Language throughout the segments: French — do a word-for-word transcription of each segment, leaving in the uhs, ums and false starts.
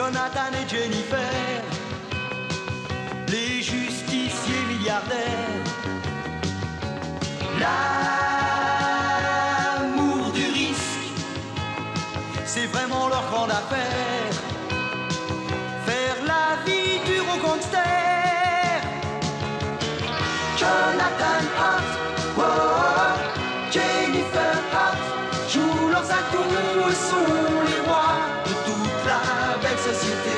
Jonathan et Jennifer, les justiciers milliardaires. L'amour du risque, c'est vraiment leur grande affaire. Faire la vie dure au gangster. Jonathan Hart, oh, oh, Jennifer Hart jouent leurs atouts et sont les rois de toute la belle société.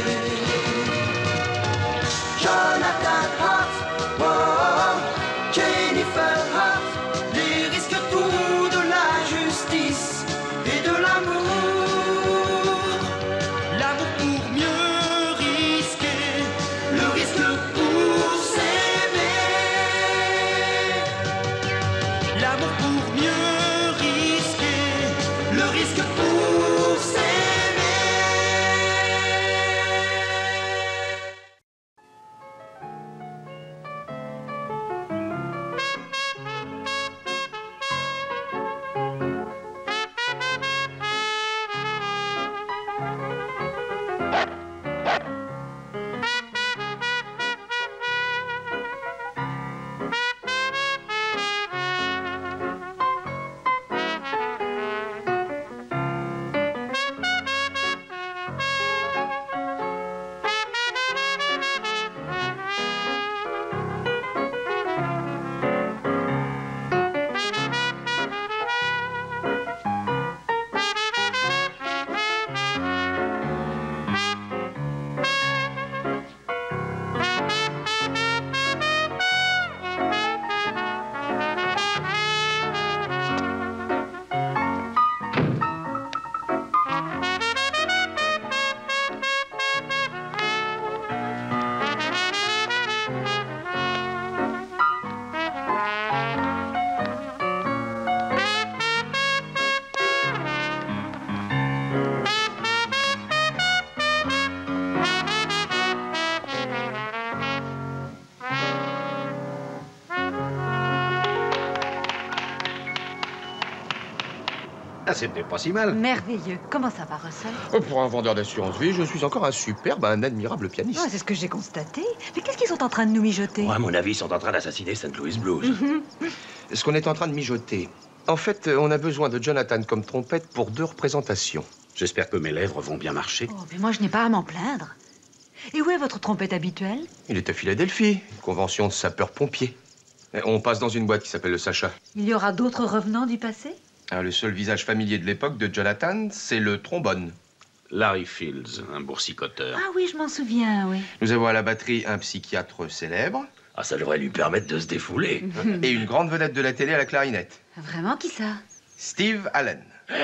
Jonathan Hart, oh, oh, Jennifer Hart, les risques tout de la justice et de l'amour. L'amour pour mieux risquer, le risque pour s'aimer. L'amour pour mieux risquer, le risque pour s'aimer. Ah, c'était pas si mal. Merveilleux. Comment ça va, Russell? Oh, pour un vendeur d'assurance vie, je suis encore un superbe, un admirable pianiste. Ouais, c'est ce que j'ai constaté. Mais qu'est-ce qu'ils sont en train de nous mijoter? Ouais, à mon avis, ils sont en train d'assassiner Saint Louis Blues. Mm-hmm. Ce qu'on est en train de mijoter. En fait, on a besoin de Jonathan comme trompette pour deux représentations. J'espère que mes lèvres vont bien marcher. Oh, mais moi, je n'ai pas à m'en plaindre. Et où est votre trompette habituelle? Il est à Philadelphie, une convention de sapeurs-pompiers. On passe dans une boîte qui s'appelle le Sacha. Il y aura d'autres revenants du passé? Ah, le seul visage familier de l'époque de Jonathan, c'est le trombone. Larry Fields, un boursicoteur. Ah oui, je m'en souviens, oui. Nous avons à la batterie un psychiatre célèbre. Ah, ça devrait lui permettre de se défouler. Et une grande vedette de la télé à la clarinette. Vraiment, qui ça? Steve Allen.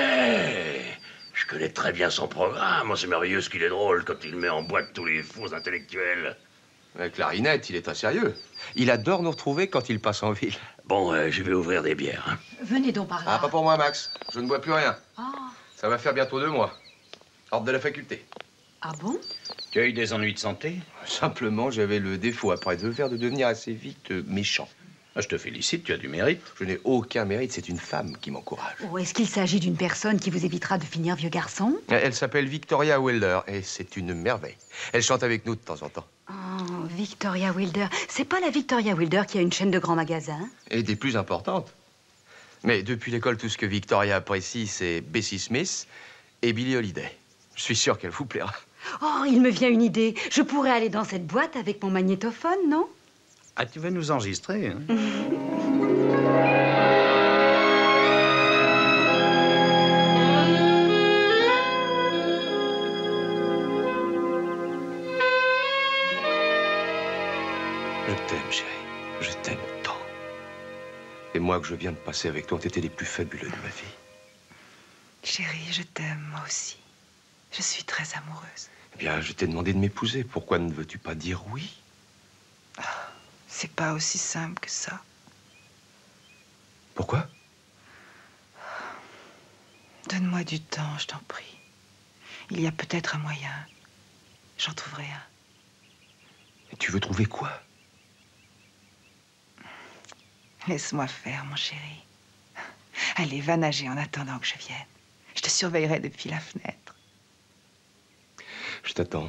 Hey, je connais très bien son programme. C'est merveilleux ce qu'il est drôle quand il met en boîte tous les faux intellectuels. La clarinette, il est très sérieux. Il adore nous retrouver quand il passe en ville. Bon, euh, je vais ouvrir des bières. Hein. Venez donc par là. Ah, pas pour moi, Max. Je ne bois plus rien. Oh. Ça va faire bientôt deux mois. Ordre de la faculté. Ah bon? Tu as eu des ennuis de santé? Simplement, j'avais le défaut, après deux verres, de devenir assez vite euh, méchant. Ah, je te félicite, tu as du mérite. Je n'ai aucun mérite, c'est une femme qui m'encourage. Oh, est-ce qu'il s'agit d'une personne qui vous évitera de finir vieux garçon? Elle s'appelle Victoria Wilder et c'est une merveille. Elle chante avec nous de temps en temps. Oh, Victoria Wilder. C'est pas la Victoria Wilder qui a une chaîne de grands magasins? Et des plus importantes. Mais depuis l'école, tout ce que Victoria apprécie, c'est Bessie Smith et Billie Holiday. Je suis sûr qu'elle vous plaira. Oh, il me vient une idée. Je pourrais aller dans cette boîte avec mon magnétophone, non? Ah, tu vas nous enregistrer, hein? Je t'aime, chérie. Je t'aime tant. Et moi que je viens de passer avec toi, t'étais les plus fabuleux de ma vie. Chérie, je t'aime, moi aussi. Je suis très amoureuse. Eh bien, je t'ai demandé de m'épouser. Pourquoi ne veux-tu pas dire oui? Ah, c'est pas aussi simple que ça. Pourquoi? Donne-moi du temps, je t'en prie. Il y a peut-être un moyen. J'en trouverai un. Et tu veux trouver quoi? Laisse-moi faire, mon chéri. Allez, va nager en attendant que je vienne. Je te surveillerai depuis la fenêtre. Je t'attends.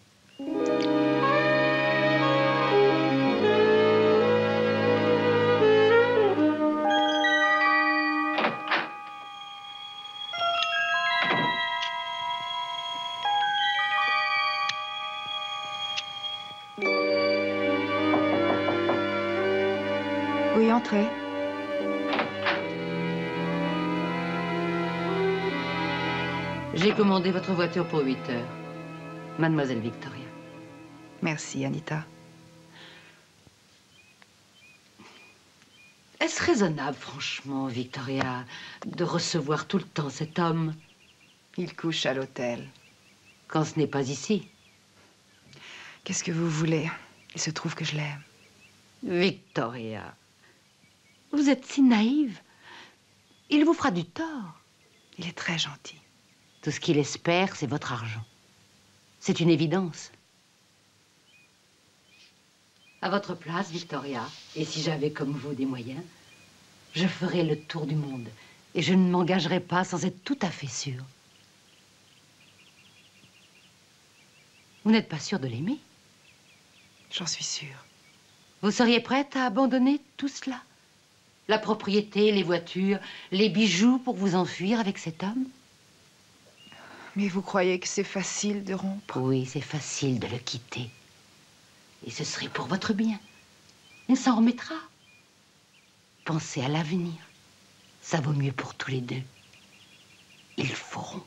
Oui, entrez. J'ai commandé votre voiture pour huit heures. Mademoiselle Victoria. Merci, Anita. Est-ce raisonnable, franchement, Victoria, de recevoir tout le temps cet homme? Il couche à l'hôtel. Quand ce n'est pas ici. Qu'est-ce que vous voulez? Il se trouve que je l'aime. Victoria, vous êtes si naïve. Il vous fera du tort. Il est très gentil. Tout ce qu'il espère, c'est votre argent. C'est une évidence. À votre place, Victoria, et si j'avais comme vous des moyens, je ferais le tour du monde. Et je ne m'engagerais pas sans être tout à fait sûre. Vous n'êtes pas sûre de l'aimer? J'en suis sûre. Vous seriez prête à abandonner tout cela? La propriété, les voitures, les bijoux pour vous enfuir avec cet homme? Mais vous croyez que c'est facile de rompre? Oui, c'est facile de le quitter. Et ce serait pour votre bien. Il s'en remettra. Pensez à l'avenir. Ça vaut mieux pour tous les deux. Il faut rompre.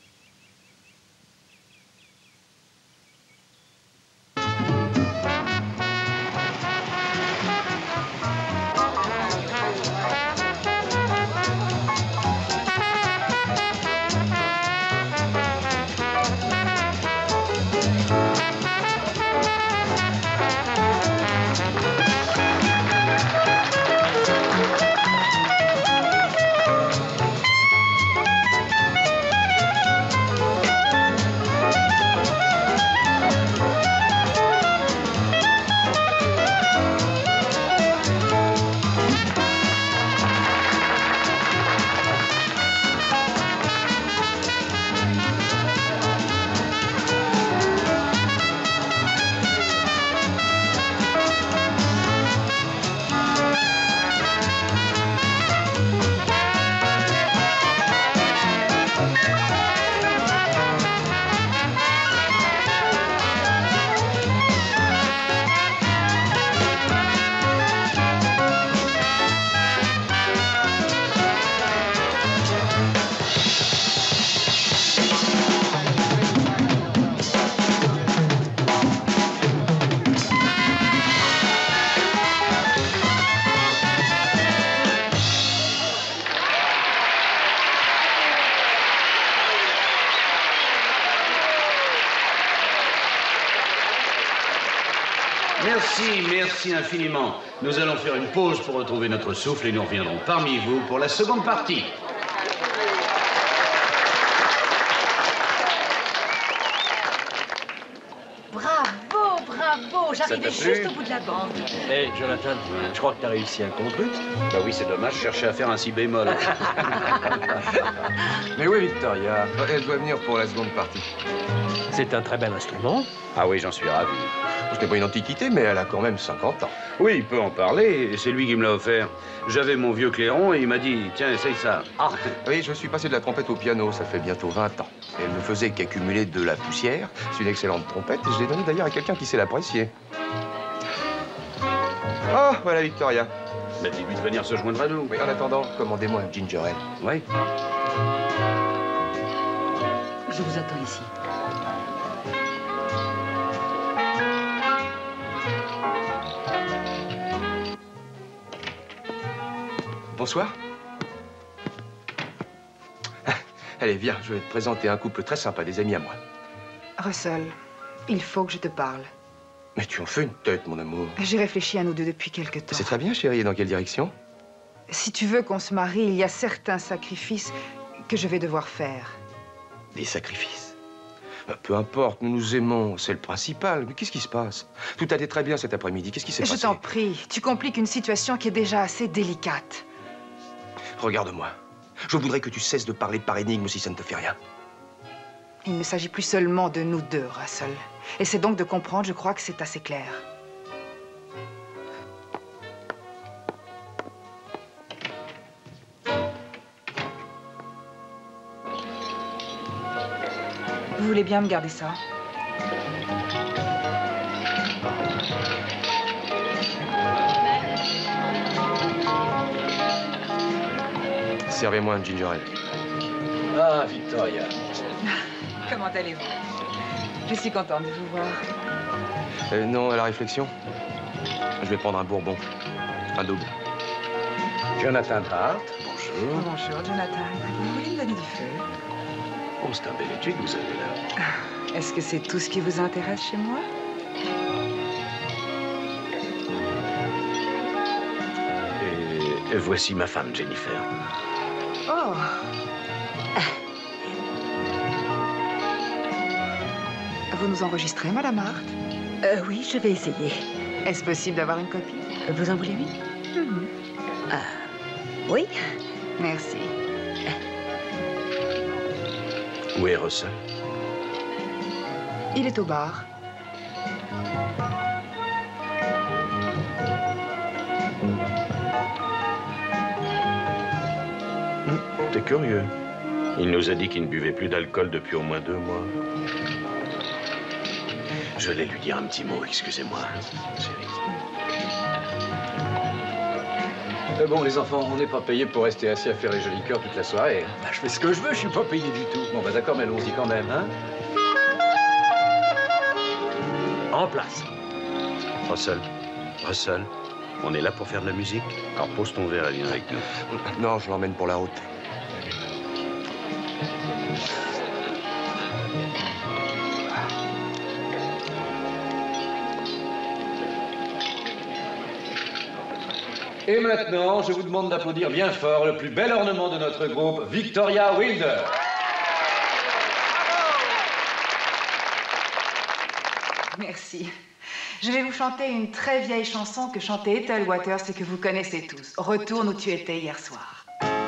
Merci, merci infiniment. Nous allons faire une pause pour retrouver notre souffle et nous reviendrons parmi vous pour la seconde partie. Bravo, bravo. J'arrivais juste au bout de la bande. Hé, hey, Jonathan, je crois que t'as réussi un contre-ut. Bah oui, c'est dommage, je cherchais à faire un si bémol. Mais oui, Victoria, elle doit venir pour la seconde partie. C'est un très bel instrument. Ah oui, j'en suis ravi. Ce n'est pas une antiquité, mais elle a quand même cinquante ans. Oui, il peut en parler, c'est lui qui me l'a offert. J'avais mon vieux clairon et il m'a dit, tiens, essaye ça. Ah, oui, je suis passé de la trompette au piano, ça fait bientôt vingt ans. Et elle ne faisait qu'accumuler de la poussière. C'est une excellente trompette et je l'ai donnée d'ailleurs à quelqu'un qui sait l'apprécier. Oh, voilà Victoria. Bah, dis-lui de venir se joindre à nous. Oui, en attendant, commandez-moi un ginger ale. Oui. Je vous attends ici. Bonsoir. Allez, viens, je vais te présenter un couple très sympa, des amis à moi. Russell, il faut que je te parle. Mais tu en fais une tête, mon amour. J'ai réfléchi à nous deux depuis quelque temps. C'est très bien, chérie. Et dans quelle direction? Si tu veux qu'on se marie, il y a certains sacrifices que je vais devoir faire. Des sacrifices? Peu importe, nous nous aimons, c'est le principal. Mais qu'est-ce qui se passe? Tout allait très bien cet après-midi. Qu'est-ce qui s'est passé? Je t'en prie, tu compliques une situation qui est déjà assez délicate. Regarde-moi. Je voudrais que tu cesses de parler par énigme si ça ne te fait rien. Il ne s'agit plus seulement de nous deux, Russell. Et c'est donc de comprendre, je crois que c'est assez clair. Vous voulez bien me garder ça? Servez-moi un ginger ale. Ah, Victoria. Comment allez-vous? Je suis contente de vous voir. Euh, non, à la réflexion, je vais prendre un bourbon. Un double. Jonathan Hart, bonjour. Bonjour, Jonathan. Vous voulez me donner du feu? Oh, c'est un bel étui que vous avez là. Est-ce que c'est tout ce qui vous intéresse chez moi? Et, et voici ma femme, Jennifer. Oh! Vous nous enregistrez, Madame Hart? Euh, oui, je vais essayer. Est-ce possible d'avoir une copie? Vous en voulez une? Mhm. Ah, oui. Merci. Où est Russell? Il est au bar. T'es curieux. Il nous a dit qu'il ne buvait plus d'alcool depuis au moins deux mois. Je vais lui dire un petit mot, excusez-moi, chérie. Euh, bon, les enfants, on n'est pas payé pour rester assis à faire les jolis cœurs toute la soirée. Bah, je fais ce que je veux, je suis pas payé du tout. Bon, bah d'accord, mais allons-y quand même, hein? En place. Russell, Russell, on est là pour faire de la musique. Alors pose ton verre et viens avec nous. Non, je l'emmène pour la route. Et maintenant, je vous demande d'applaudir bien fort le plus bel ornement de notre groupe, Victoria Wilder. Merci. Je vais vous chanter une très vieille chanson que chantait Ethel Waters et que vous connaissez tous. Retourne où tu étais hier soir.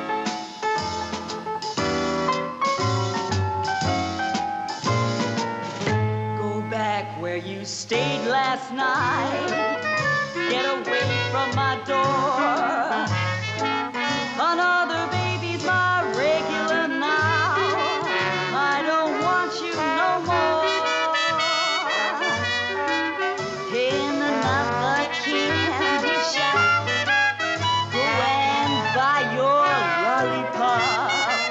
Go back where you stayed last night. Get away from my door. Another baby's my regular now. I don't want you no more. In another candy shop, go and buy your lollipop.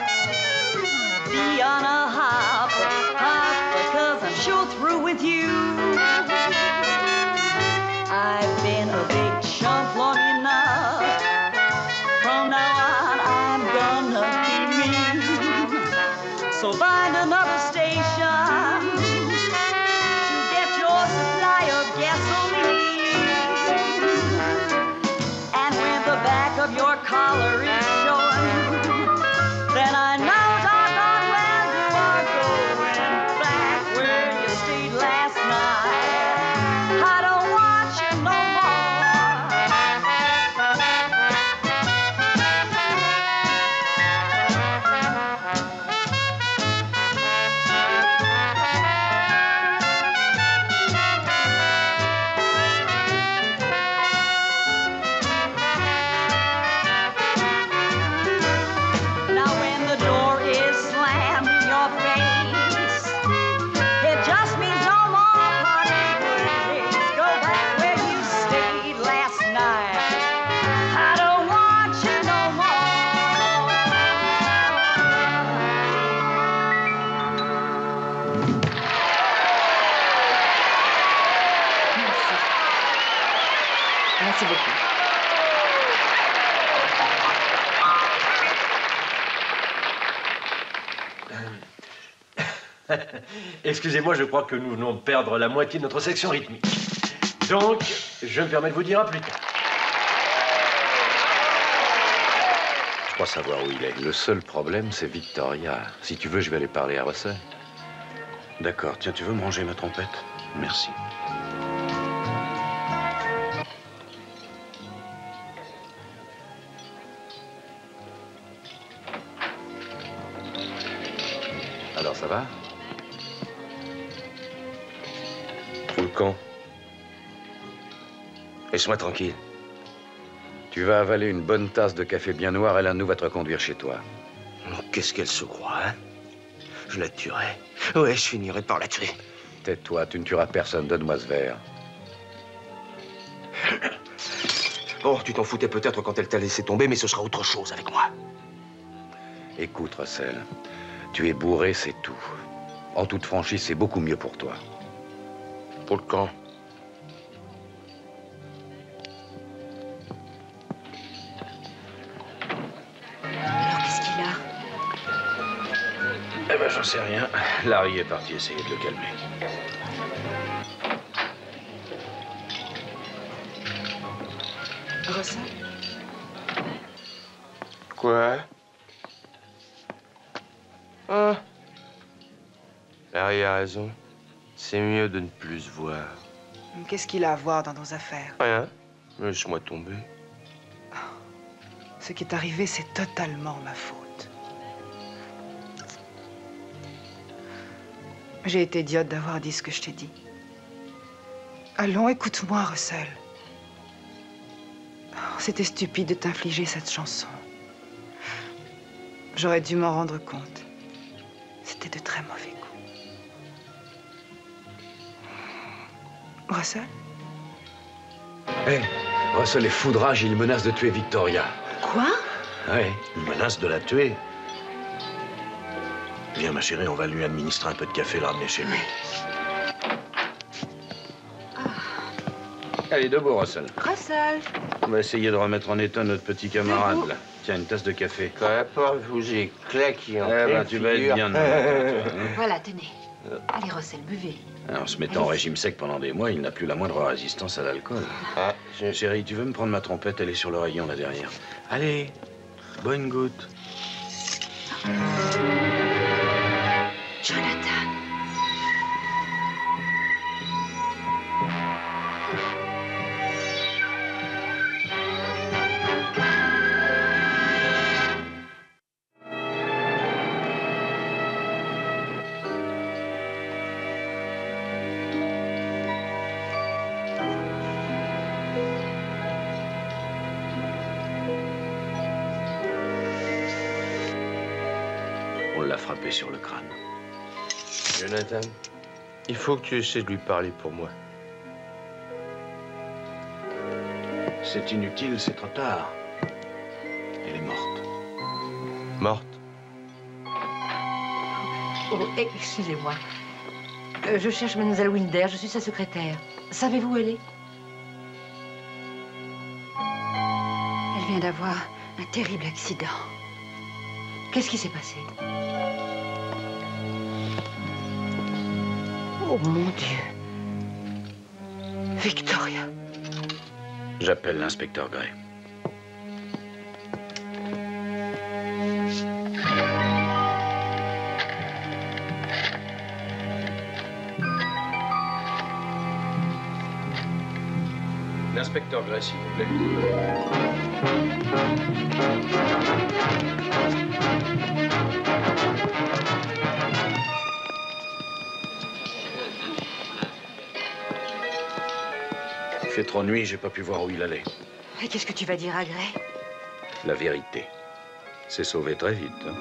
Be on a hop, hop, because I'm sure through with you. I've been a big chump long enough. From now on, I'm gonna be mean. So find another station to get your supply of gasoline. And when the back of your collar is showing, then I know doggone well you are going back where you stayed last night. I don't want you no Now when the door is slammed in your face, it just means no more party ways. Go back where you stayed last night. I don't want you no Merci. Merci beaucoup. Excusez-moi, je crois que nous venons de perdre la moitié de notre section rythmique. Donc, je me permets de vous dire à plus tard. Je crois savoir où il est. Le seul problème, c'est Victoria. Si tu veux, je vais aller parler à Russell. D'accord. Tiens, tu veux me ranger ma trompette? Merci. Alors, ça va? con. Laisse-moi tranquille. Tu vas avaler une bonne tasse de café bien noir et l'un de nous va te reconduire chez toi. Qu'est-ce qu'elle se croit, hein? Je la tuerai. Ouais, je finirai par la tuer. Tais-toi, tu ne tueras personne. Donne-moi ce verre. Bon, tu t'en foutais peut-être quand elle t'a laissé tomber, mais ce sera autre chose avec moi. Écoute, Russell, tu es bourré, c'est tout. En toute franchise, c'est beaucoup mieux pour toi. Pour le camp. Alors, qu'est-ce qu'il a? Eh ben, j'en sais rien. Larry est parti essayer de le calmer. Russell? Quoi? Ah. Larry a raison. C'est mieux de ne plus se voir. Qu'est-ce qu'il a à voir dans nos affaires? Rien. Laisse-moi tomber. Ce qui est arrivé, c'est totalement ma faute. J'ai été idiote d'avoir dit ce que je t'ai dit. Allons, écoute-moi, Russell. C'était stupide de t'infliger cette chanson. J'aurais dû m'en rendre compte. C'était de très mauvais goût. Russell? Hé, hey, Russell est foudrage, il menace de tuer Victoria. Quoi? Ouais. Il menace de la tuer. Viens, ma chérie, on va lui administrer un peu de café et le ramener chez lui. Allez, debout, Russell. Russell! On va essayer de remettre en état notre petit camarade, là. Tiens, une tasse de café. Quand la porte vous est claquée en Eh ben, tu vas être bien. Voilà, tenez. Allez, Russell, buvez. En se mettant en régime sec pendant des mois, il n'a plus la moindre résistance à l'alcool. Ah, je... Chérie, tu veux me prendre ma trompette? Elle est sur le rayon, là, derrière. Allez, bonne goutte. Jonathan. On l'a frappé sur le crâne. Jonathan, il faut que tu essaies de lui parler pour moi. C'est inutile, c'est trop tard. Elle est morte. Morte? Oh, excusez-moi. Euh, je cherche Mademoiselle Wilder, je suis sa secrétaire. Savez-vous où elle est? Elle vient d'avoir un terrible accident. Qu'est-ce qui s'est passé? Oh, mon Dieu. Victoria. J'appelle l'inspecteur Gray. L'inspecteur Gray, s'il vous plaît. Il fait trop nuit, j'ai pas pu voir où il allait. Et qu'est-ce que tu vas dire à Gray? La vérité. C'est sauvé très vite. Hein.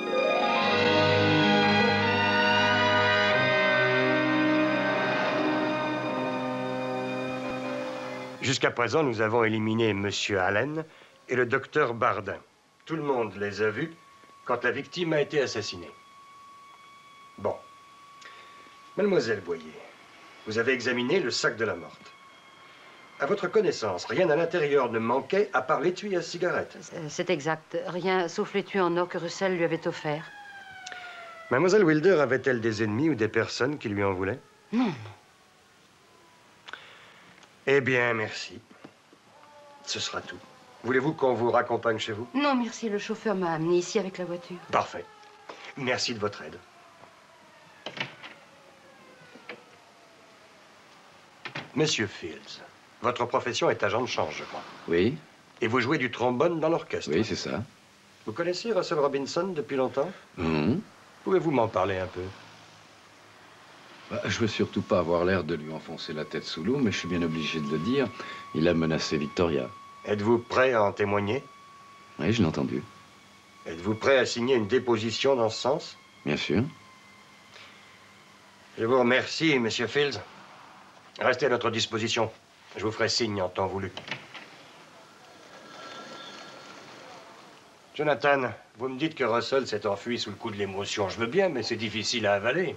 Jusqu'à présent, nous avons éliminé Monsieur Allen et le docteur Bardin. Tout le monde les a vus quand la victime a été assassinée. Bon. Mademoiselle Boyer, vous avez examiné le sac de la morte. À votre connaissance, rien à l'intérieur ne manquait à part l'étui à cigarette. C'est exact. Rien sauf l'étui en or que Russell lui avait offert. Mademoiselle Wilder avait-elle des ennemis ou des personnes qui lui en voulaient? Non, non. Eh bien, merci. Ce sera tout. Voulez-vous qu'on vous raccompagne chez vous? Non, merci. Le chauffeur m'a amené ici avec la voiture. Parfait. Merci de votre aide. Monsieur Fields, votre profession est agent de change, je crois. Oui. Et vous jouez du trombone dans l'orchestre? Oui, c'est ça. Vous connaissez Russell Robinson depuis longtemps? Mmh. Pouvez-vous m'en parler un peu? Bah, je veux surtout pas avoir l'air de lui enfoncer la tête sous l'eau, mais je suis bien obligé de le dire. Il a menacé Victoria. Êtes-vous prêt à en témoigner? Oui, je l'ai entendu. Êtes-vous prêt à signer une déposition dans ce sens? Bien sûr. Je vous remercie, Monsieur Fields. Restez à notre disposition. Je vous ferai signe en temps voulu. Jonathan, vous me dites que Russell s'est enfui sous le coup de l'émotion. Je veux bien, mais c'est difficile à avaler.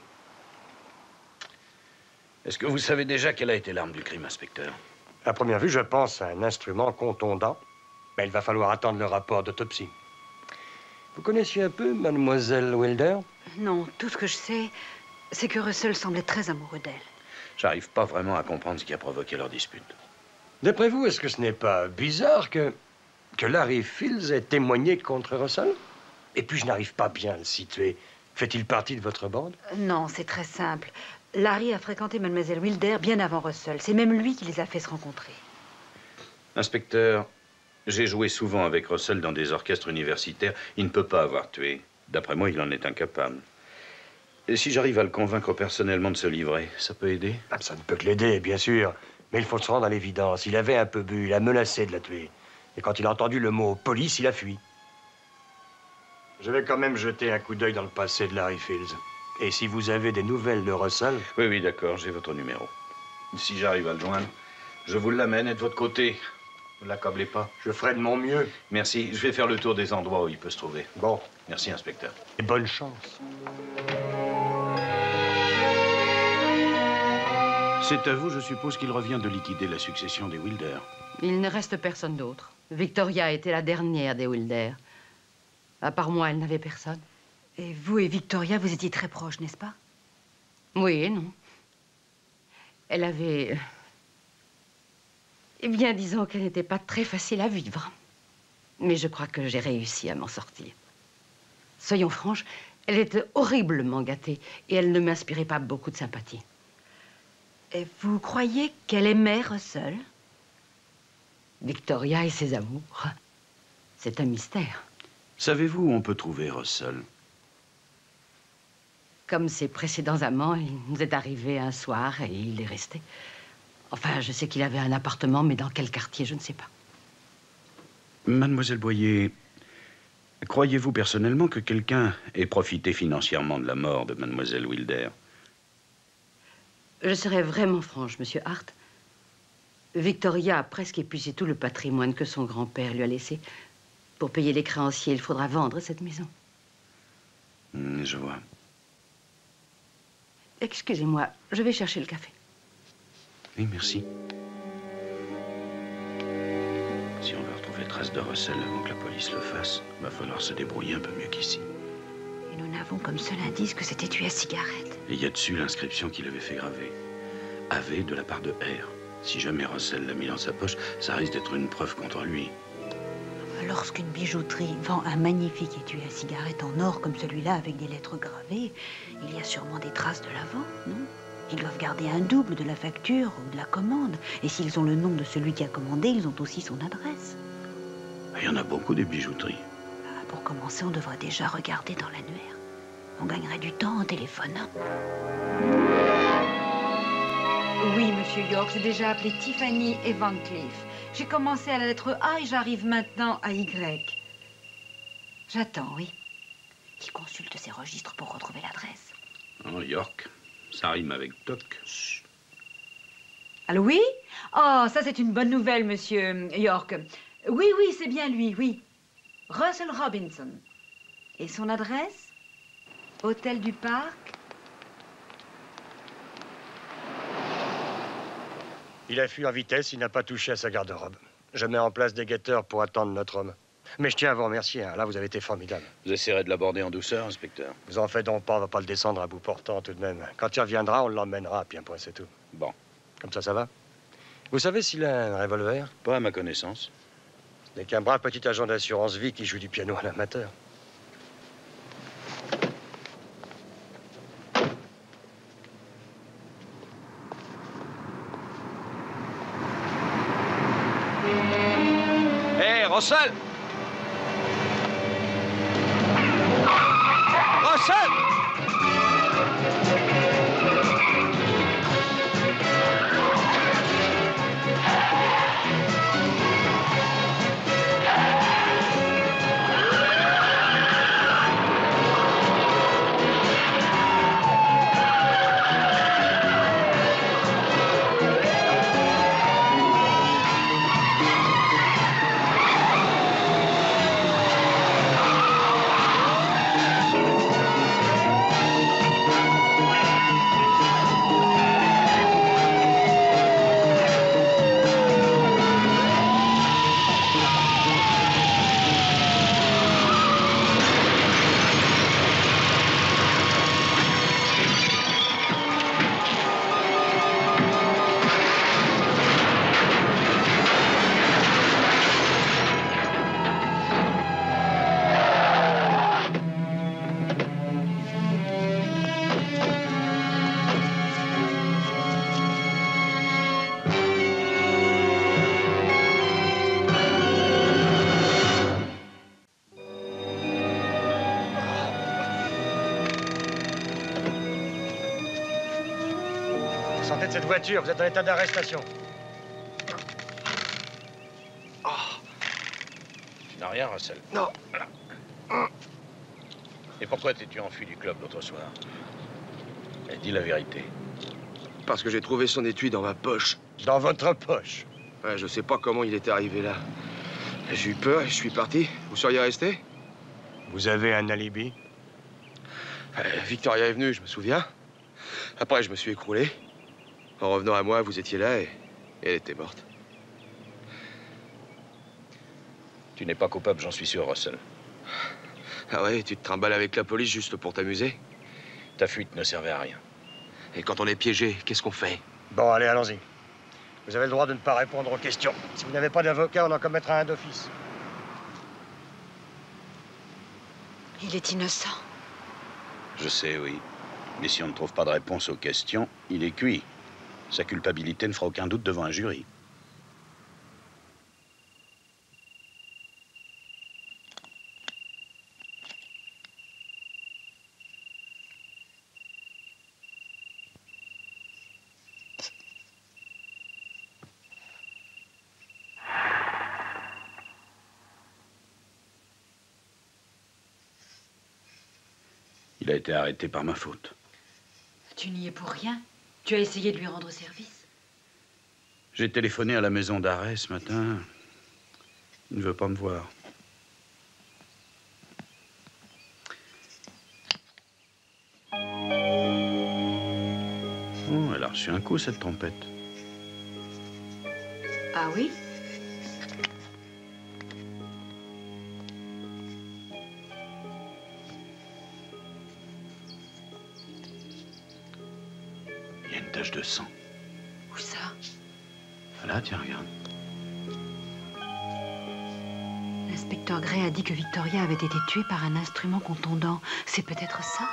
Est-ce que vous savez déjà quelle a été l'arme du crime, inspecteur? À première vue, je pense à un instrument contondant. Mais il va falloir attendre le rapport d'autopsie. Vous connaissiez un peu Mademoiselle Wilder? Non, tout ce que je sais, c'est que Russell semblait très amoureux d'elle. J'arrive pas vraiment à comprendre ce qui a provoqué leur dispute. D'après vous, est-ce que ce n'est pas bizarre que, que Larry Fields ait témoigné contre Russell? Et puis, je n'arrive pas bien à le situer. Fait-il partie de votre bande? Non, c'est très simple. Larry a fréquenté Mademoiselle Wilder bien avant Russell. C'est même lui qui les a fait se rencontrer. Inspecteur, j'ai joué souvent avec Russell dans des orchestres universitaires. Il ne peut pas avoir tué. D'après moi, il en est incapable. Et si j'arrive à le convaincre personnellement de se livrer, ça peut aider? Ah, ça ne peut que l'aider, bien sûr. Mais il faut se rendre à l'évidence. Il avait un peu bu, il a menacé de la tuer. Et quand il a entendu le mot « police », il a fui. Je vais quand même jeter un coup d'œil dans le passé de Larry Fields. Et si vous avez des nouvelles de Russell... Oui, oui, d'accord, j'ai votre numéro. Si j'arrive à le joindre, je vous l'amène et de votre côté. Ne l'accablez pas. Je ferai de mon mieux. Merci. Je vais faire le tour des endroits où il peut se trouver. Bon. Merci, inspecteur. Et bonne chance. C'est à vous, je suppose, qu'il revient de liquider la succession des Wilder. Il ne reste personne d'autre. Victoria était la dernière des Wilder. À part moi, elle n'avait personne. Et vous et Victoria, vous étiez très proches, n'est-ce pas? Oui et non. Elle avait... Eh bien, disons qu'elle n'était pas très facile à vivre. Mais je crois que j'ai réussi à m'en sortir. Soyons franches, elle était horriblement gâtée et elle ne m'inspirait pas beaucoup de sympathie. Et vous croyez qu'elle aimait Russell? Victoria et ses amours, c'est un mystère. Savez-vous où on peut trouver Russell? Comme ses précédents amants, il nous est arrivé un soir et il est resté. Enfin, je sais qu'il avait un appartement, mais dans quel quartier, je ne sais pas. Mademoiselle Boyer, croyez-vous personnellement que quelqu'un ait profité financièrement de la mort de Mademoiselle Wilder? Je serais vraiment franche, Monsieur Hart. Victoria a presque épuisé tout le patrimoine que son grand-père lui a laissé. Pour payer les créanciers, il faudra vendre cette maison. Mm, je vois. Excusez-moi, je vais chercher le café. Oui, merci. Si on veut retrouver trace de Russell avant que la police le fasse, va falloir se débrouiller un peu mieux qu'ici. Et nous n'avons comme seul indice que c'était tué à cigarette. Et il y a dessus l'inscription qu'il avait fait graver. A V de la part de R. Si jamais Russell l'a mis dans sa poche, ça risque d'être une preuve contre lui. Lorsqu'une bijouterie vend un magnifique étui à cigarette en or comme celui-là avec des lettres gravées, il y a sûrement des traces de la vente, non? Ils doivent garder un double de la facture ou de la commande. Et s'ils ont le nom de celui qui a commandé, ils ont aussi son adresse. Il y en a beaucoup des bijouteries. Pour commencer, on devrait déjà regarder dans l'annuaire. On gagnerait du temps en téléphonant. Oui, Monsieur York, j'ai déjà appelé Tiffany et Van Cleef. J'ai commencé à la lettre A et j'arrive maintenant à Y. J'attends, oui. Qui consulte ses registres pour retrouver l'adresse. Oh, York, ça rime avec Doc. Chut. Allô, oui? Oh, ça c'est une bonne nouvelle, Monsieur York. Oui, oui, c'est bien lui, oui. Russell Robinson. Et son adresse? Hôtel du Parc? Il a fui en vitesse, il n'a pas touché à sa garde-robe. Je mets en place des guetteurs pour attendre notre homme. Mais je tiens à vous remercier, hein. Là, vous avez été formidable. Vous essayerez de l'aborder en douceur, inspecteur? Vous en faites donc pas, on va pas le descendre à bout portant tout de même. Quand il reviendra, on l'emmènera, puis un point, c'est tout. Bon. Comme ça, ça va? Vous savez s'il a un revolver? Pas à ma connaissance. Ce n'est qu'un brave petit agent d'assurance vie qui joue du piano à l'amateur. Russell! Russell! cette voiture, vous êtes en état d'arrestation. Oh. Tu n'as rien, Russell? Non. Et pourquoi t'es-tu enfui du club l'autre soir? Et dis la vérité. Parce que j'ai trouvé son étui dans ma poche. Dans votre poche? Ouais, je sais pas comment il est arrivé là. J'ai eu peur et je suis parti. Vous seriez resté? Vous avez un alibi? euh, Victoria est venue, je me souviens. Après, je me suis écroulé. En revenant à moi, vous étiez là et, et elle était morte. Tu n'es pas coupable, j'en suis sûr, Russell. Ah ouais, tu te trimbales avec la police juste pour t'amuser? Ta fuite ne servait à rien. Et quand on est piégé, qu'est-ce qu'on fait? Bon, allez, allons-y. Vous avez le droit de ne pas répondre aux questions. Si vous n'avez pas d'avocat, on en commettra un d'office. Il est innocent. Je sais, oui. Mais si on ne trouve pas de réponse aux questions, il est cuit. Sa culpabilité ne fera aucun doute devant un jury. Il a été arrêté par ma faute. Tu n'y es pour rien. Tu as essayé de lui rendre service. J'ai téléphoné à la maison d'arrêt ce matin. Il ne veut pas me voir. Oh, elle a reçu un coup, cette trompette. Ah oui? Il y a une tache de sang. Où ça? Là, tiens, regarde. L'inspecteur Gray a dit que Victoria avait été tuée par un instrument contondant. C'est peut-être ça?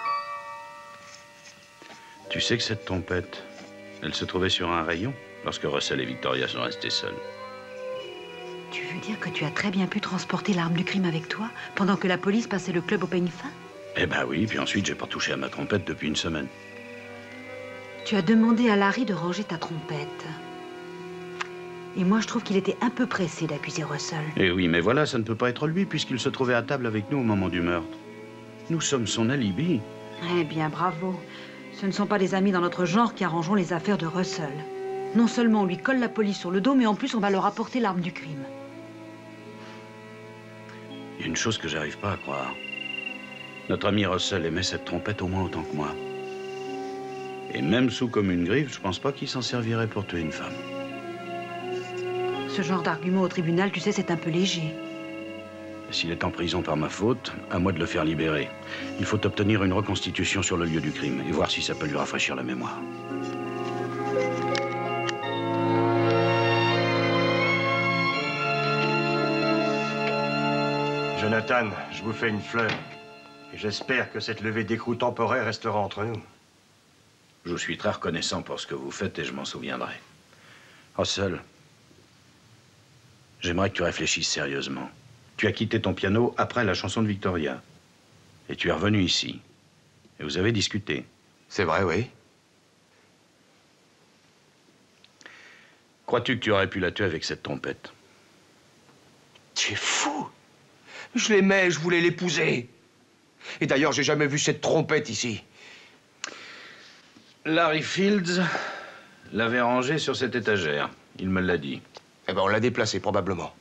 Tu sais que cette trompette, elle se trouvait sur un rayon lorsque Russell et Victoria sont restés seuls. Tu veux dire que tu as très bien pu transporter l'arme du crime avec toi pendant que la police passait le club au peigne fin? Eh ben oui, puis ensuite, j'ai pas touché à ma trompette depuis une semaine. Tu as demandé à Larry de ranger ta trompette. Et moi, je trouve qu'il était un peu pressé d'accuser Russell. Eh oui, mais voilà, ça ne peut pas être lui, puisqu'il se trouvait à table avec nous au moment du meurtre. Nous sommes son alibi. Eh bien, bravo. Ce ne sont pas les amis dans notre genre qui arrangeront les affaires de Russell. Non seulement on lui colle la police sur le dos, mais en plus on va leur apporter l'arme du crime. Il y a une chose que j'arrive pas à croire. Notre ami Russell aimait cette trompette au moins autant que moi. Et même sous comme une griffe, je pense pas qu'il s'en servirait pour tuer une femme. Ce genre d'argument au tribunal, tu sais, c'est un peu léger. S'il est en prison par ma faute, à moi de le faire libérer. Il faut obtenir une reconstitution sur le lieu du crime et voir si ça peut lui rafraîchir la mémoire. Jonathan, je vous fais une fleur. Et j'espère que cette levée d'écrou temporaire restera entre nous. Je vous suis très reconnaissant pour ce que vous faites et je m'en souviendrai. Russell, j'aimerais que tu réfléchisses sérieusement. Tu as quitté ton piano après la chanson de Victoria. Et tu es revenu ici. Et vous avez discuté. C'est vrai, oui. Crois-tu que tu aurais pu la tuer avec cette trompette? Tu es fou! Je l'aimais, je voulais l'épouser. Et d'ailleurs, j'ai jamais vu cette trompette ici. Larry Fields l'avait rangée sur cette étagère. Il me l'a dit. Eh ben, on l'a déplacée, probablement.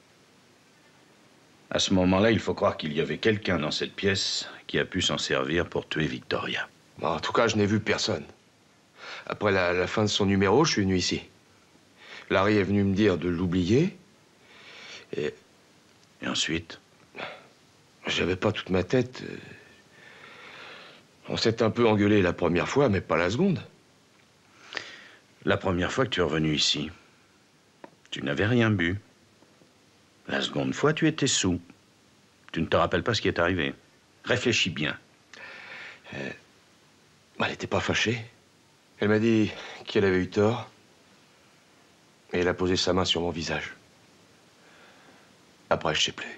À ce moment-là, il faut croire qu'il y avait quelqu'un dans cette pièce qui a pu s'en servir pour tuer Victoria. Bon, en tout cas, je n'ai vu personne. Après la, la fin de son numéro, je suis venu ici. Larry est venu me dire de l'oublier. Et... Et ensuite? J'avais pas toute ma tête. On s'est un peu engueulé la première fois, mais pas la seconde. La première fois que tu es revenu ici, tu n'avais rien bu. La seconde fois, tu étais saoul. Tu ne te rappelles pas ce qui est arrivé. Réfléchis bien. Euh, elle n'était pas fâchée. Elle m'a dit qu'elle avait eu tort. Et elle a posé sa main sur mon visage. Après, je sais plus.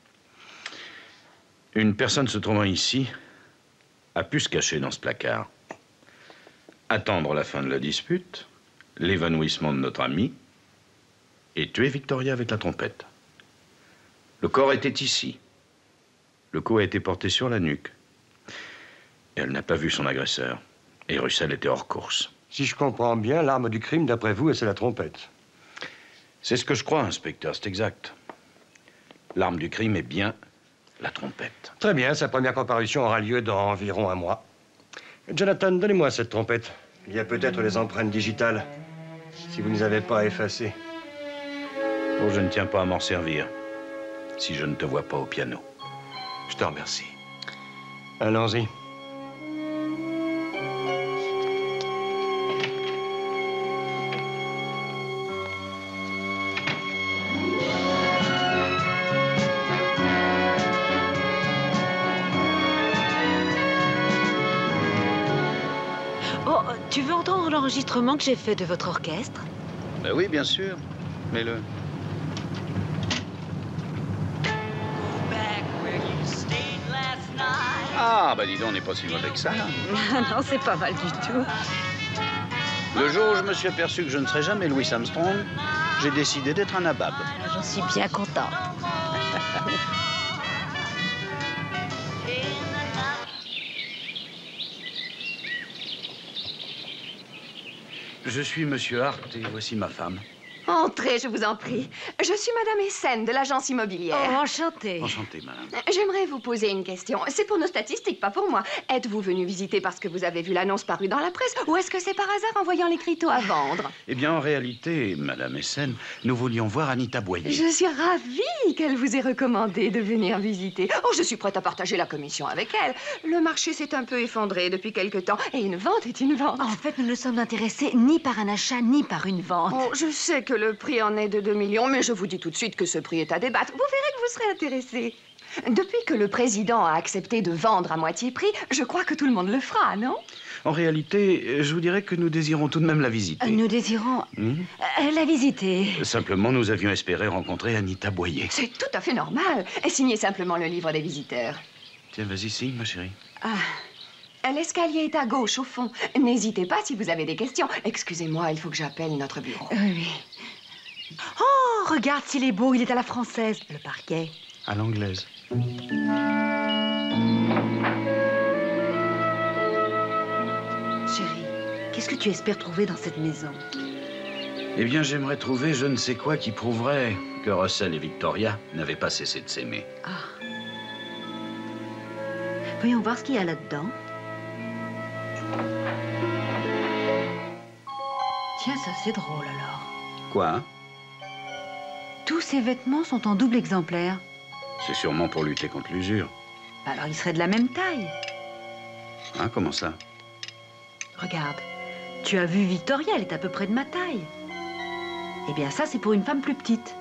Une personne se trouvant ici a pu se cacher dans ce placard, attendre la fin de la dispute l'évanouissement de notre ami et tuer Victoria avec la trompette. Le corps était ici. Le coup a été porté sur la nuque. Et elle n'a pas vu son agresseur. Et Russell était hors course. Si je comprends bien, l'arme du crime, d'après vous, c'est la trompette. C'est ce que je crois, inspecteur, c'est exact. L'arme du crime est bien la trompette. Très bien, sa première comparution aura lieu dans environ un mois. Jonathan, donnez-moi cette trompette. Il y a peut-être les empreintes digitales, si vous ne les avez pas effacées. Oh, je ne tiens pas à m'en servir, si je ne te vois pas au piano. Je te remercie. Allons-y. Oh, tu veux entendre l'enregistrement que j'ai fait de votre orchestre? Ben oui, bien sûr. Mets-le. Ah, bah dis donc, on n'est pas si mauvais que ça. Non, c'est pas mal du tout. Le jour où je me suis aperçu que je ne serais jamais Louis Armstrong, j'ai décidé d'être un nabab. J'en suis bien contente. Je suis Monsieur Hart et voici ma femme. Entrez, je vous en prie. Je suis Madame Essen de l'agence immobilière. Oh, enchantée. Enchanté, madame. J'aimerais vous poser une question. C'est pour nos statistiques, pas pour moi. Êtes-vous venu visiter parce que vous avez vu l'annonce parue dans la presse ou est-ce que c'est par hasard en voyant l'écriteau à vendre? Eh bien, en réalité, Madame Essen, nous voulions voir Anita Boyer. Je suis ravie qu'elle vous ait recommandé de venir visiter. Oh, je suis prête à partager la commission avec elle. Le marché s'est un peu effondré depuis quelque temps et une vente est une vente. En fait, nous ne sommes intéressés ni par un achat ni par une vente. Oh, je sais que le prix en est de deux millions, mais je vous dis tout de suite que ce prix est à débattre. Vous verrez que vous serez intéressé. Depuis que le président a accepté de vendre à moitié prix, je crois que tout le monde le fera, non? En réalité, je vous dirais que nous désirons tout de même la visiter. Nous désirons Hmm euh, la visiter. Simplement, nous avions espéré rencontrer Anita Boyer. C'est tout à fait normal. Et signez simplement le livre des visiteurs. Tiens, vas-y, signe, ma chérie. Ah. L'escalier est à gauche, au fond. N'hésitez pas si vous avez des questions. Excusez-moi, il faut que j'appelle notre bureau. Oui, oui. Oh, regarde s'il est beau, il est à la française, le parquet. À l'anglaise. Chérie, qu'est-ce que tu espères trouver dans cette maison? Eh bien, j'aimerais trouver je ne sais quoi qui prouverait que Russell et Victoria n'avaient pas cessé de s'aimer. Ah. Voyons voir ce qu'il y a là-dedans. Tiens, ça c'est drôle alors. Quoi, hein? Tous ces vêtements sont en double exemplaire. C'est sûrement pour lutter contre l'usure. Alors ils seraient de la même taille. Hein, comment ça? Regarde, tu as vu Victoria, elle est à peu près de ma taille. Eh bien ça, c'est pour une femme plus petite.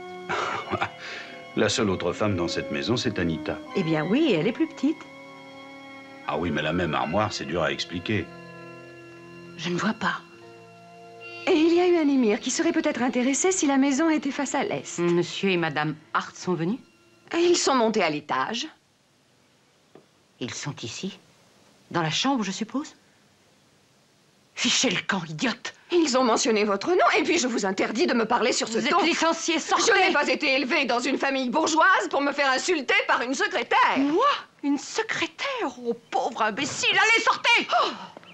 La seule autre femme dans cette maison, c'est Anita. Eh bien oui, elle est plus petite. Ah oui, mais la même armoire, c'est dur à expliquer. Je ne vois pas. Et il y a eu un émir qui serait peut-être intéressé si la maison était face à l'est. Monsieur et Madame Hart sont venus? Ils sont montés à l'étage. Ils sont ici? Dans la chambre, je suppose? Fichez le camp, idiote! Ils ont mentionné votre nom, et puis je vous interdis de me parler sur ce Vous ton. êtes licencié, sortez! Je n'ai pas été élevée dans une famille bourgeoise pour me faire insulter par une secrétaire. Moi? Une secrétaire? Oh, pauvre imbécile! Allez, sortez! Oh!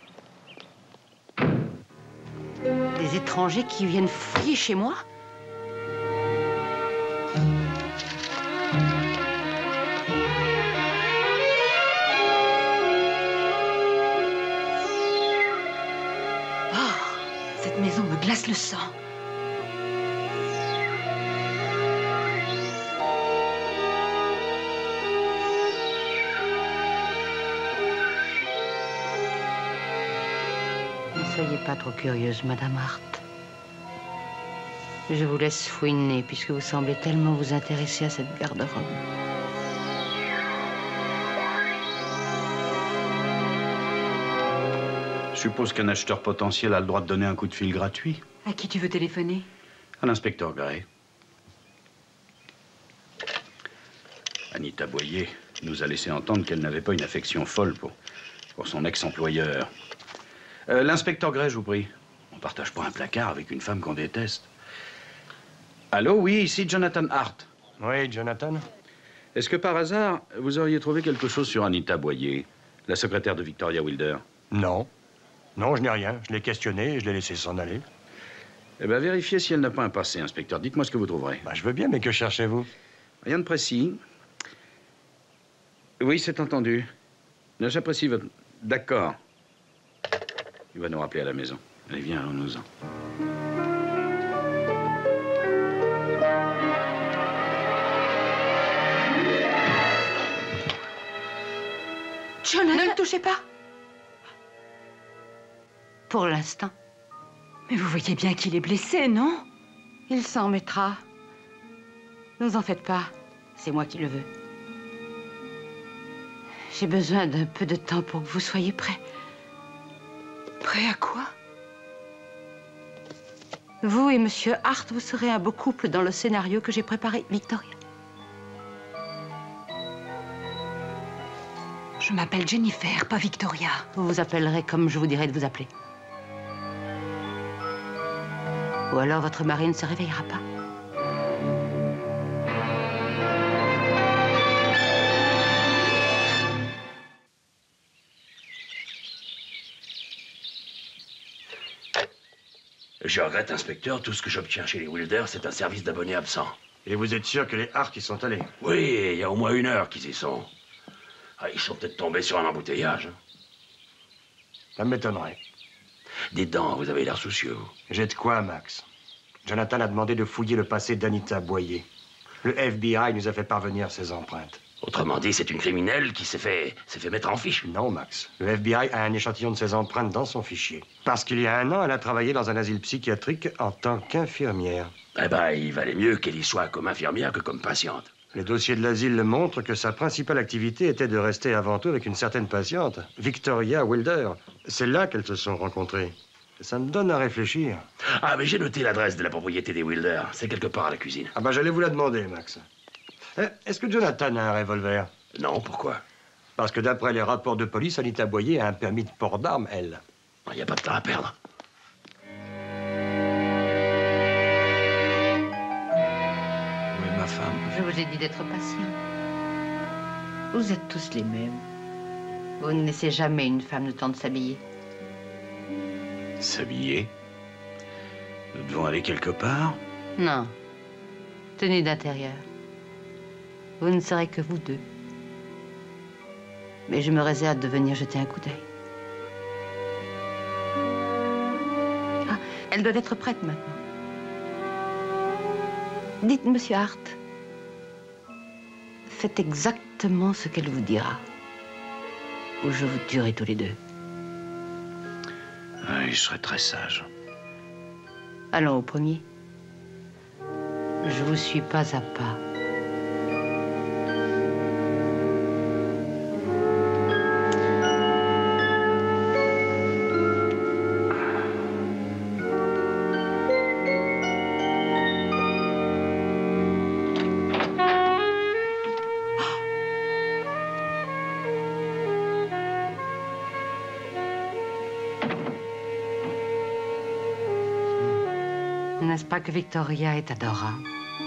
Des étrangers qui viennent fouiller chez moi? Cette maison me glace le sang. Ne soyez pas trop curieuse, Madame Hart. Je vous laisse fouiner, puisque vous semblez tellement vous intéresser à cette garde-robe. Je suppose qu'un acheteur potentiel a le droit de donner un coup de fil gratuit. À qui tu veux téléphoner? À l'inspecteur Gray. Anita Boyer nous a laissé entendre qu'elle n'avait pas une affection folle pour, pour son ex-employeur. Euh, l'inspecteur Gray, je vous prie. On partage pas un placard avec une femme qu'on déteste. Allô, oui, ici Jonathan Hart. Oui, Jonathan? Est-ce que par hasard, vous auriez trouvé quelque chose sur Anita Boyer, la secrétaire de Victoria Wilder? Non. Non, je n'ai rien. Je l'ai questionnée et je l'ai laissée s'en aller. Eh bien, vérifiez si elle n'a pas un passé, inspecteur. Dites-moi ce que vous trouverez. Bah, je veux bien, mais que cherchez-vous? Rien de précis. Oui, c'est entendu. J'apprécie votre... D'accord. Il va nous rappeler à la maison. Allez, viens, allons-nous-en. Jonathan... Ne le touchez pas. Pour l'instant. Mais vous voyez bien qu'il est blessé, non? Il s'en remettra. Ne vous en faites pas. C'est moi qui le veux. J'ai besoin d'un peu de temps pour que vous soyez prêts. Prêt à quoi? Vous et Monsieur Hart, vous serez un beau couple dans le scénario que j'ai préparé, Victoria. Je m'appelle Jennifer, pas Victoria. Vous vous appellerez comme je vous dirai de vous appeler. Ou alors votre mari ne se réveillera pas. Je regrette, inspecteur, tout ce que j'obtiens chez les Wilder, c'est un service d'abonné absent. Et vous êtes sûr que les Hart y sont allés? Oui, il y a au moins une heure qu'ils y sont. Ah, ils sont peut-être tombés sur un embouteillage. Ça m'étonnerait. Des dents, vous avez l'air soucieux, vous. J'ai de quoi, Max. Jonathan a demandé de fouiller le passé d'Anita Boyer. Le F B I nous a fait parvenir ses empreintes. Autrement dit, c'est une criminelle qui s'est fait, s'est fait mettre en fiche. Non, Max. Le F B I a un échantillon de ses empreintes dans son fichier. Parce qu'il y a un an, elle a travaillé dans un asile psychiatrique en tant qu'infirmière. Eh ben, il valait mieux qu'elle y soit comme infirmière que comme patiente. Les dossiers de l'asile le montrent que sa principale activité était de rester avant tout avec une certaine patiente, Victoria Wilder. C'est là qu'elles se sont rencontrées. Ça me donne à réfléchir. Ah, mais j'ai noté l'adresse de la propriété des Wilder. C'est quelque part à la cuisine. Ah ben, j'allais vous la demander, Max. Eh, est-ce que Jonathan a un revolver? Non, pourquoi? Parce que d'après les rapports de police, Anita Boyer a un permis de port d'armes, elle. Il n'y a pas de temps à perdre. Oui, ma femme. Je vous ai dit d'être patient. Vous êtes tous les mêmes. Vous ne laissez jamais une femme le temps de s'habiller. S'habiller? Nous devons aller quelque part? Non. Tenue d'intérieur. Vous ne serez que vous deux. Mais je me réserve de venir jeter un coup d'œil. Ah, elle doit être prête maintenant. Dites, Monsieur Hart. Faites exactement ce qu'elle vous dira. Ou je vous tuerai tous les deux. Oui, je serai très sage. Allons au premier. Je vous suis pas à pas. N'est-ce pas que Victoria est adorable?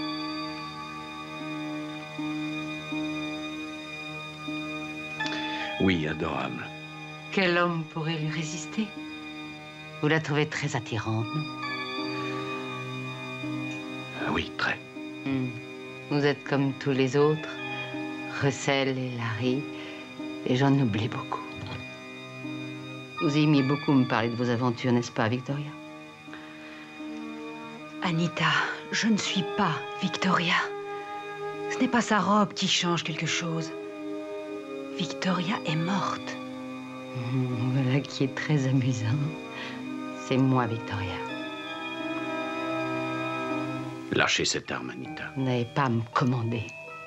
Oui, adorable. Quel homme pourrait lui résister? Vous la trouvez très attirante, non? Ah oui, très. Hmm. Vous êtes comme tous les autres, Russell et Larry, et j'en oublie beaucoup. Vous aimiez beaucoup me parler de vos aventures, n'est-ce pas, Victoria? Anita, je ne suis pas Victoria. Ce n'est pas sa robe qui change quelque chose. Victoria est morte. Mmh, voilà qui est très amusant. C'est moi, Victoria. Lâchez cette arme, Anita. Vous n'avez pas à me commander.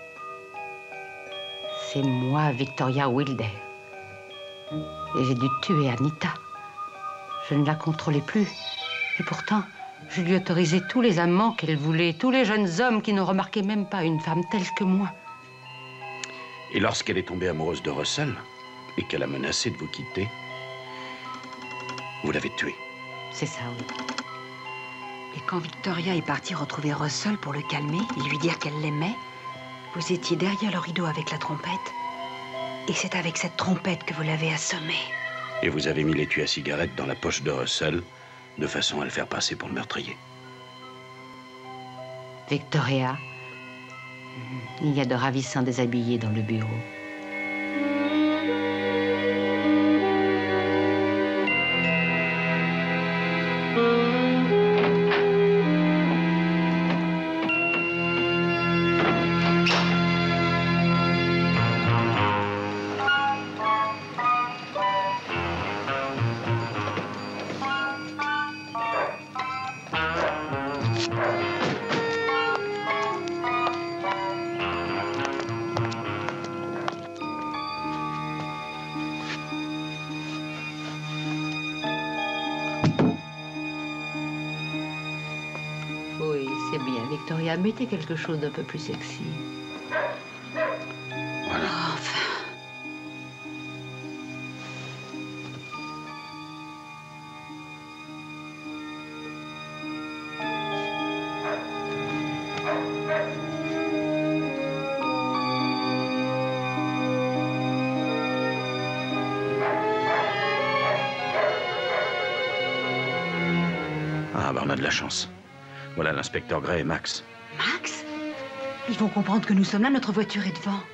C'est moi, Victoria Wilder. Et j'ai dû tuer Anita. Je ne la contrôlais plus. Et pourtant, je lui autorisais tous les amants qu'elle voulait, tous les jeunes hommes qui ne remarquaient même pas une femme telle que moi. Et lorsqu'elle est tombée amoureuse de Russell et qu'elle a menacé de vous quitter, vous l'avez tuée. C'est ça, oui. Et quand Victoria est partie retrouver Russell pour le calmer et lui dire qu'elle l'aimait, vous étiez derrière le rideau avec la trompette. Et c'est avec cette trompette que vous l'avez assommé. Et vous avez mis l'étui à cigarette dans la poche de Russell, de façon à le faire passer pour le meurtrier. Victoria, il y a de ravissants déshabillés dans le bureau. Oui, c'est bien, Victoria. Mettez quelque chose d'un peu plus sexy. Voilà. Oh, enfin. Ah, bah on a de la chance. Voilà l'inspecteur Gray et Max. Max? Ils vont comprendre que nous sommes là, notre voiture est devant.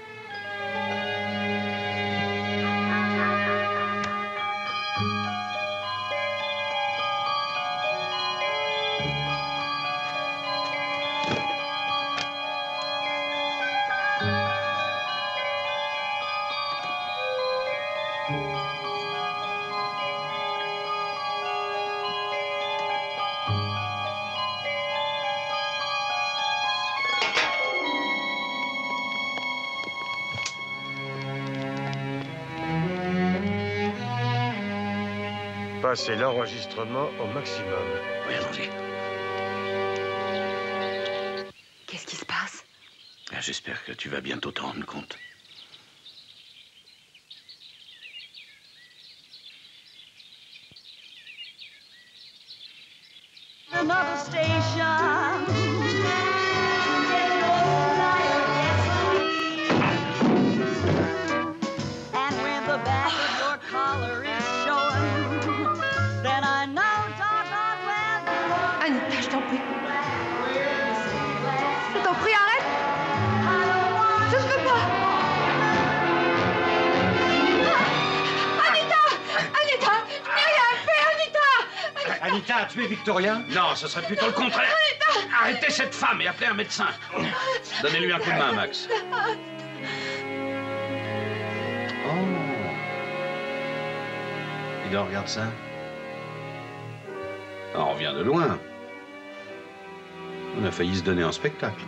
Passez l'enregistrement au maximum. Oui, allons-y. Qu'est-ce qui se passe? Ah, j'espère que tu vas bientôt t'en rendre compte. Another station. Get your liar, destiny. And when the back of your collar is showing, then I know doggone well you are. Anita, je t'en prie. Je t'en prie, arrête. Ça se fait pas. Ah, Anita! Anita! Je n'ai rien fait, Anita! Anita a tué Victoria? Non, ce serait plutôt le contraire. Arrêtez cette femme et appelez un médecin. Donnez-lui un coup de main, Max. Oh. Dis donc, regarde ça. Ah, on vient de loin. On a failli se donner un spectacle.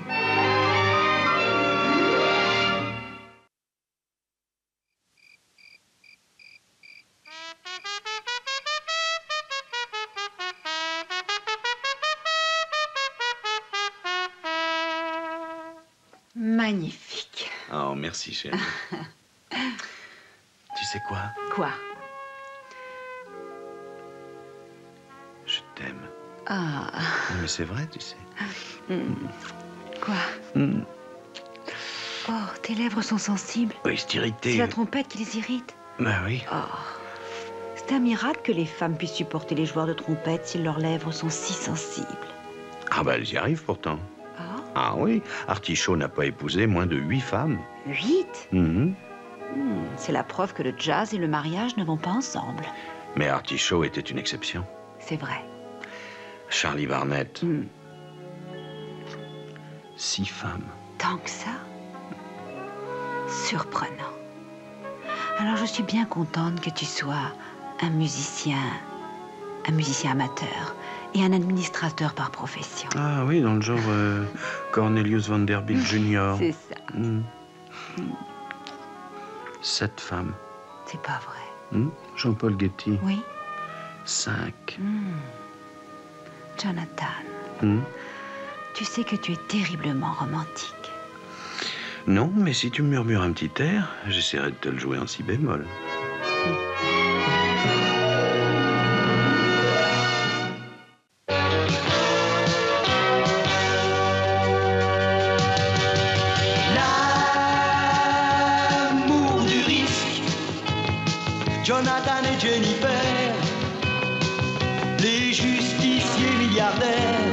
Magnifique. Oh, merci, chérie. Tu sais quoi? Quoi? Je t'aime. Ah. Mais c'est vrai, tu sais. Mm. Quoi? Mm. Oh, tes lèvres sont sensibles. Oui, c'est irrité. C'est la trompette qui les irrite. Bah oui. Oh. C'est un miracle que les femmes puissent supporter les joueurs de trompette si leurs lèvres sont si sensibles. Ah bah, elles y arrivent pourtant. Oh. Ah oui, Artichaut n'a pas épousé moins de huit femmes. Huit? Mhm. Hmm, c'est la preuve que le jazz et le mariage ne vont pas ensemble. Mais Artichaut était une exception. C'est vrai. Charlie Barnett. Hmm. Six femmes. Tant que ça? Surprenant. Alors je suis bien contente que tu sois un musicien, un musicien amateur et un administrateur par profession. Ah oui, dans le genre euh, Cornelius Vanderbilt junior C'est ça. Mm. Mm. Sept femmes. C'est pas vrai. Mm. Jean-Paul Getty. Oui. Cinq. Hmm. Jonathan, Mm. tu sais que tu es terriblement romantique. Non, mais si tu me murmures un petit air, j'essaierai de te le jouer en si bémol. Jonathan et Jennifer, les justiciers milliardaires,